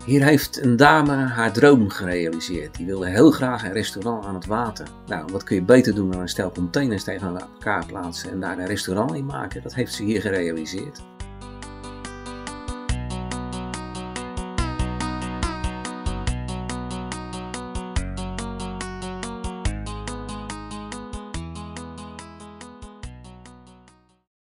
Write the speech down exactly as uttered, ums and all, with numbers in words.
Hier heeft een dame haar droom gerealiseerd. Die wilde heel graag een restaurant aan het water. Nou, wat kun je beter doen dan een stel containers tegen elkaar plaatsen en daar een restaurant in maken? Dat heeft ze hier gerealiseerd.